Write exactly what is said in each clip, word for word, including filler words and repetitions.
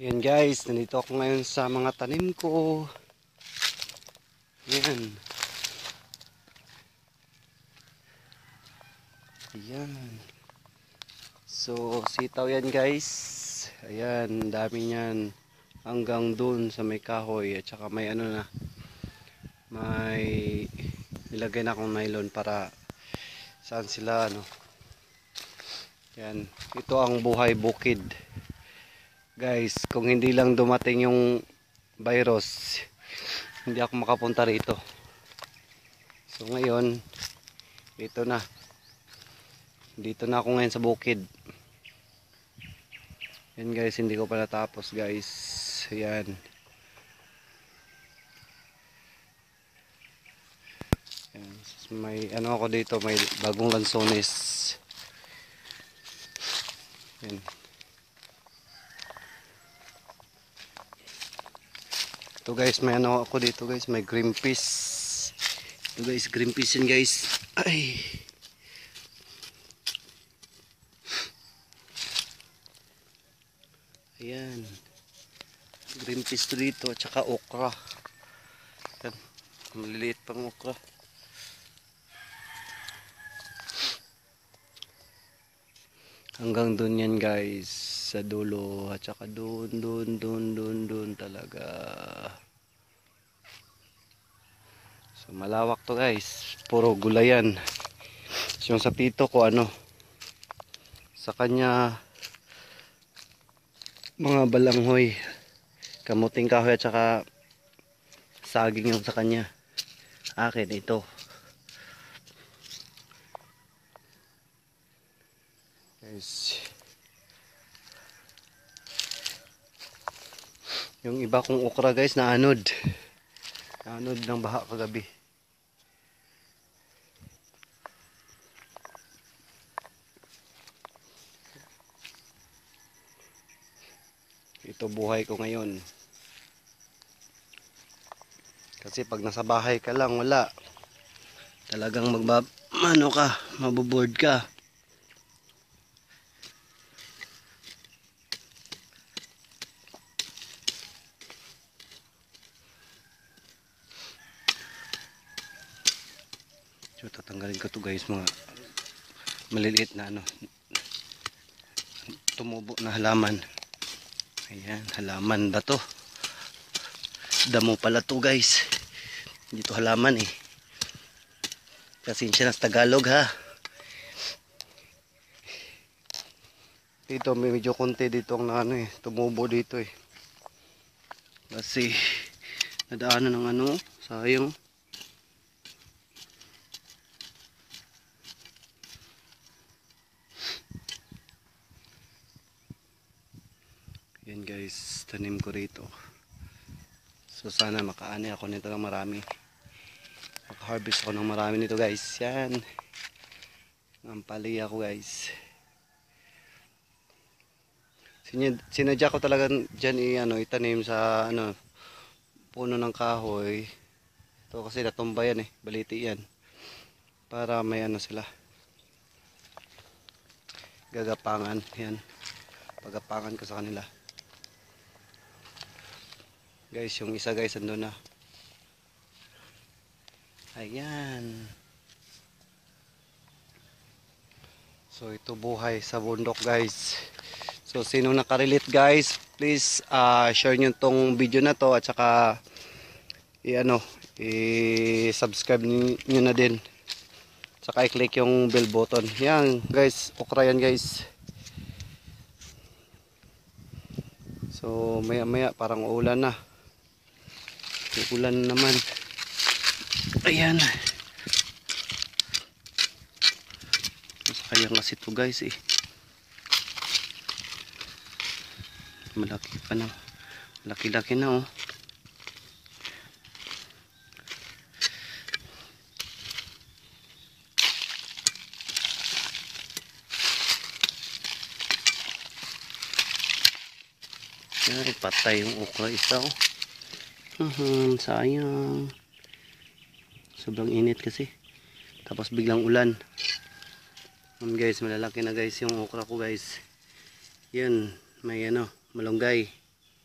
Ayan guys, nandito ako ngayon sa mga tanim ko. Ayan. Ayan. So, sitaw yan guys. Ayan, dami niyan. Hanggang dun sa may kahoy. At saka may ano na. May nilagay na akong nylon para saan sila ano. Ayan. Ito ang buhay bukid. Guys, kung hindi lang dumating yung virus, hindi ako makapunta rito. So ngayon, dito na. Dito na ako ngayon sa bukid. Yan guys, hindi ko pa natapos guys. Ayan. Ayan. May ano ako dito, may bagong lansones. Ayan. Ito guys, may ano ako dito guys, may green peas. Ito guys, green peas yan guys. Ay. Ayan. Green peas to dito, at saka okra. Ayan. Maliliit pang okra. Hanggang dun yan guys, sa dulo, at saka dun, dun, dun, dun, dun talaga. So malawak to guys, puro gulayan. So, yung sa tito ko ano, sa kanya mga balanghoy, kamuting kahoy at saka saging yung sa kanya. Akin ito. Guys, yung iba kong okra guys na anod. Anod ng baha kagabi. Ito buhay ko ngayon. Kasi pag nasa bahay ka lang, wala. Talagang magbab ano ka, maboboard ka. So tatanggalin ko to guys, mga maliliit na ano, tumubo na halaman. Ayan, halaman ba to? Damo pala to guys. Dito halaman eh. Pasensya na sa Tagalog ha. Dito may medyo konti dito ang ano eh, tumubo dito eh. Kasi nadaanan ng ano, sayang. Yan guys, tanim ko rito. So sana makaani ako nito ng marami. Maka-harvest ako ng marami nito guys. Yan. Nampali ako guys. Sinadya ko talaga dyan i, ano, itanim sa ano, puno ng kahoy. Ito kasi natumba yan eh. Baliti yan. Para may ano sila. Gagapangan. Yan. Pagapangan ko sa kanila. Guys, yung isa guys andun na. Ayan. So ito buhay sa bundok guys. So sino nakarelate guys, please uh, share nyo tong video na to at saka i-ano, i-subscribe nyo na din. Saka i-click yung bell button. Yan guys, okra yan guys. So maya maya parang uulan na. Uulan naman. Ayan. Sayang kasi ito guys eh. Malaki pa na. Laki-laki na oh. Ay, patay yung okra isa oh. Hmm, sayang. Sobrang init kasi. Tapos biglang ulan. Um, guys, malalaki na guys yung okra ko guys. Yun, may ano, malunggay.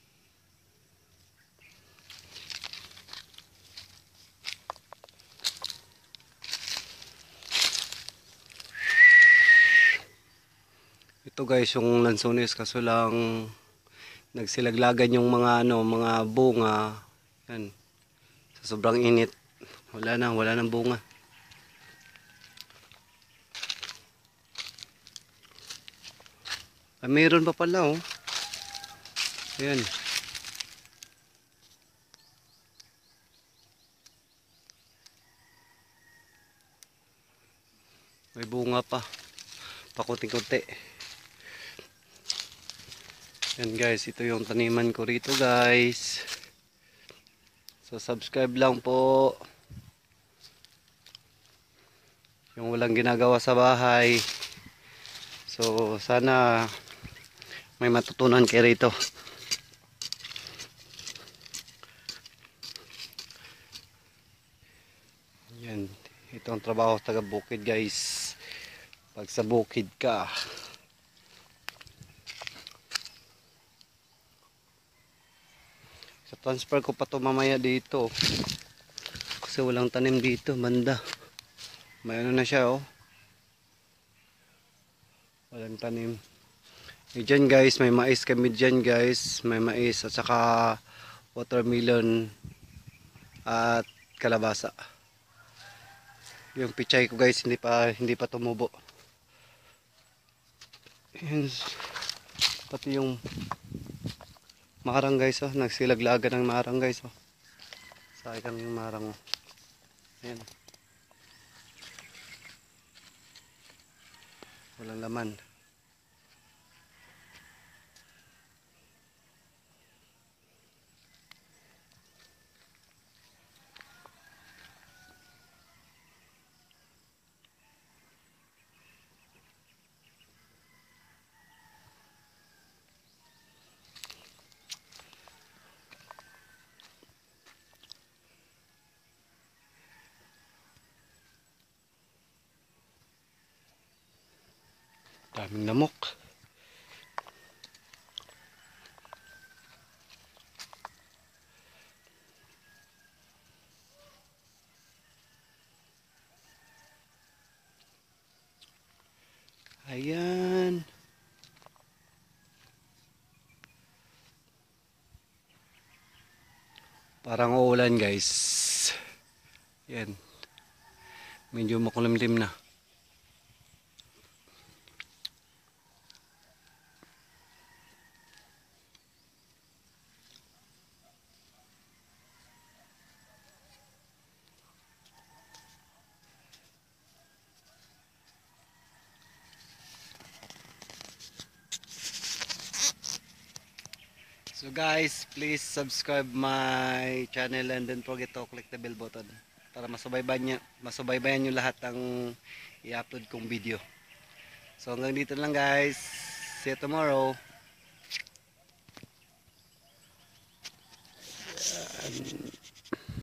Ito guys yung lansones, kaso lang nagsilaglagan yung mga ano, mga bunga. Yan. Sa sobrang init, wala na, wala nang bunga. Ah, mayroon pa pala oh. Ayan. May bunga pa. Pakunti-kunti. Yan guys, ito yung taniman ko rito guys. So subscribe lang po. Yung walang ginagawa sa bahay. So sana may matutunan kayo rito. Yan, ito ang trabaho sa taga bukid guys. Pag sa bukid ka, sa transfer ko pa to mamaya dito kasi walang tanim dito banda. May ano na siya oh, walang tanim. E dyan guys, may mais kami dyan guys, may mais at saka watermelon at kalabasa. Yung pichay ko guys hindi pa hindi pa tumubo. Yan, pati yung marang guys oh, nagsilaglagan ng marang guys oh. Sayang yung marang oh. Ayan. Walang laman. Daming lamok. Ayan. Parang uulan guys. Yan. Medyo makulimlim na. So guys, please subscribe my channel and don't forget to click the bell button para masubaybayan nyo, masubaybayan nyo lahat ng i-upload kong video. So hanggang dito lang guys. See you tomorrow. Yan.